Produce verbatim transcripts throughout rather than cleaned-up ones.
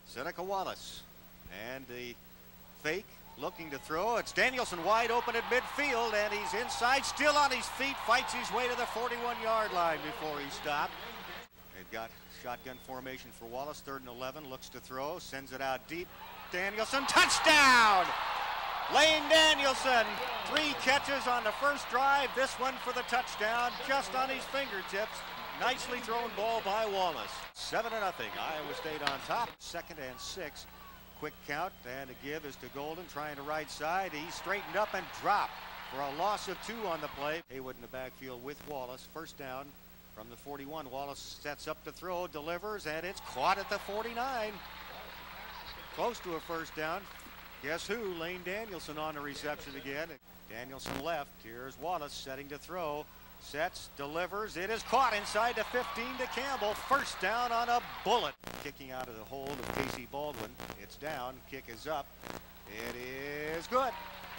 Seneca Wallace, and the fake, looking to throw. It's Danielson wide open at midfield, and he's inside, still on his feet, fights his way to the forty-one yard line before he stopped. They've got shotgun formation for Wallace, third and eleven, looks to throw, sends it out deep. Danielson, touchdown! Lane Danielson, three catches on the first drive, this one for the touchdown, just on his fingertips. Nicely thrown ball by Wallace. Seven to nothing, Iowa State on top. Second and six, quick count, and a give is to Golden, trying to right side. He straightened up and dropped for a loss of two on the play. Haywood in the backfield with Wallace. First down from the forty-one. Wallace sets up to throw, delivers, and it's caught at the forty-nine. Close to a first down. Guess who? Lane Danielson on the reception again. Danielson left. Here's Wallace setting to throw. Sets, delivers. It is caught inside the fifteen to Campbell. First down on a bullet. Kicking out of the hold of Casey Baldwin. It's down. Kick is up. It is good.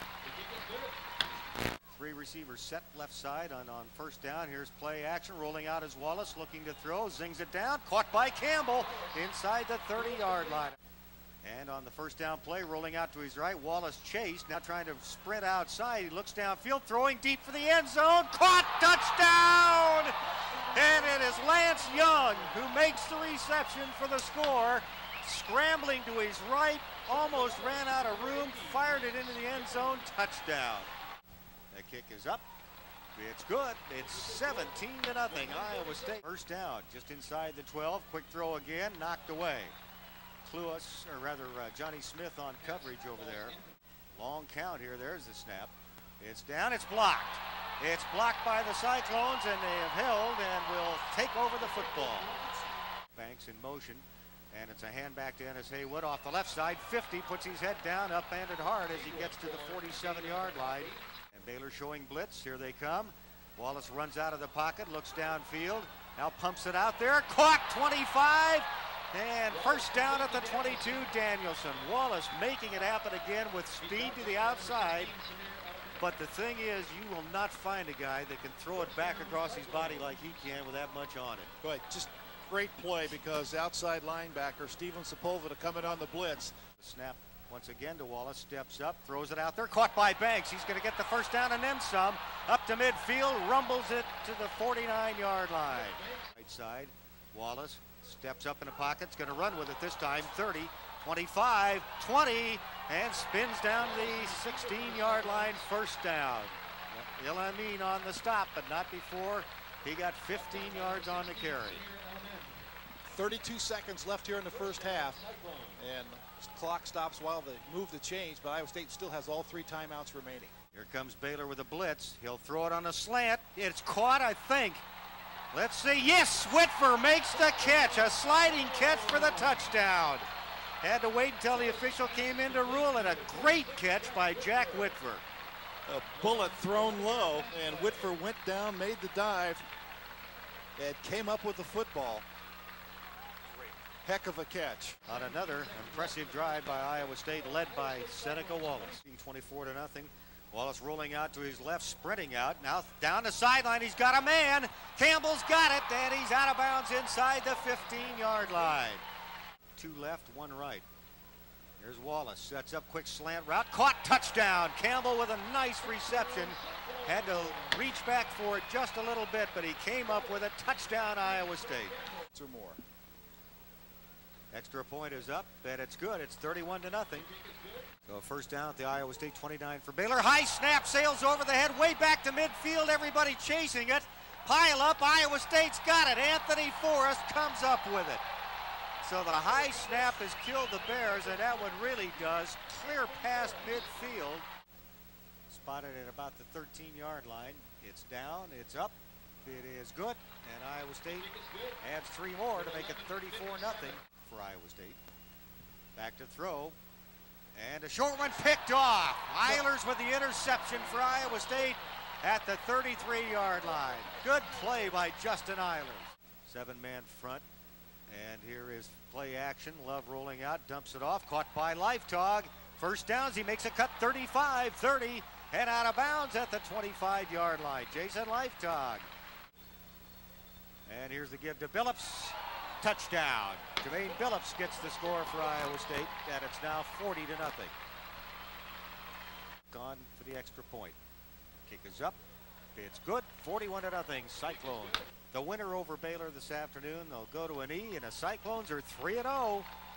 Three receivers set left side on, on first down. Here's play action. Rolling out is Wallace, looking to throw. Zings it down. Caught by Campbell inside the thirty yard line. And on the first down play, rolling out to his right, Wallace chased, now trying to sprint outside. He looks downfield, throwing deep for the end zone. Caught, touchdown! And it is Lance Young who makes the reception for the score. Scrambling to his right, almost ran out of room, fired it into the end zone, touchdown. The kick is up. It's good. It's seventeen to nothing. Iowa State. First down, just inside the twelve. Quick throw again, knocked away. Cluas, or rather uh, Johnny Smith on coverage over there. Long count here. There's the snap. It's down. It's blocked. It's blocked by the Cyclones, and they have held and will take over the football. Banks in motion, and it's a hand back to Ennis Haywood off the left side. fifty, puts his head down, upended hard as he gets to the forty-seven yard line. And Baylor showing blitz. Here they come. Wallace runs out of the pocket, looks downfield, now pumps it out there. Caught, twenty-five. And first down at the twenty-two, Danielson. Wallace making it happen again with speed to the outside. But the thing is, you will not find a guy that can throw it back across his body like he can with that much on it. Go ahead. Just great play, because outside linebacker Steven Sepulveda coming on the blitz. The snap once again to Wallace, steps up, throws it out there, caught by Banks. He's going to get the first down and then some. Up to midfield, rumbles it to the forty-nine yard line. Right side, Wallace steps up in the pocket, is going to run with it this time. thirty, twenty-five, twenty, and spins down the sixteen yard line, first down. Il-Amin on the stop, but not before he got fifteen yards on the carry. thirty-two seconds left here in the first half, and clock stops while they move the change, but Iowa State still has all three timeouts remaining. Here comes Baylor with a blitz. He'll throw it on a slant. It's caught, I think. Let's see. Yes, Whitver makes the catch. A sliding catch for the touchdown. Had to wait until the official came in to rule it. A great catch by Jack Whitver. A bullet thrown low, and Whitver went down, made the dive, and came up with the football. Heck of a catch. On another impressive drive by Iowa State, led by Seneca Wallace. twenty-four to nothing. Wallace rolling out to his left, sprinting out. Now down the sideline, he's got a man. Campbell's got it, and he's out of bounds inside the fifteen yard line. Two left, one right. Here's Wallace, sets up quick slant route. Caught, touchdown. Campbell with a nice reception. Had to reach back for it just a little bit, but he came up with a touchdown, Iowa State. Or more. Extra point is up, and it's good. It's thirty-one to nothing. So first down at the Iowa State twenty-nine for Baylor. High snap, sails over the head, way back to midfield. Everybody chasing it. Pile up. Iowa State's got it. Anthony Forrest comes up with it. So the high snap has killed the Bears, and that one really does. Clear past midfield. Spotted at about the thirteen yard line. It's down. It's up. It is good. And Iowa State adds three more to make it thirty-four nothing for Iowa State. Back to throw. And a short one picked off. Eilers with the interception for Iowa State at the thirty-three yard line. Good play by Justin Eilers. Seven man front. And here is play action. Love rolling out, dumps it off. Caught by Lifetog. First downs. He makes a cut thirty-five thirty. And out of bounds at the twenty-five yard line. Jason Lifetog. And here's the give to Billups. touchdown. Jermaine Billups gets the score for Iowa State, and it's now forty to nothing. Gone for the extra point. Kick is up. It's good. forty-one to nothing. Cyclone. The winner over Baylor this afternoon. They'll go to an E, and the Cyclones are three and oh.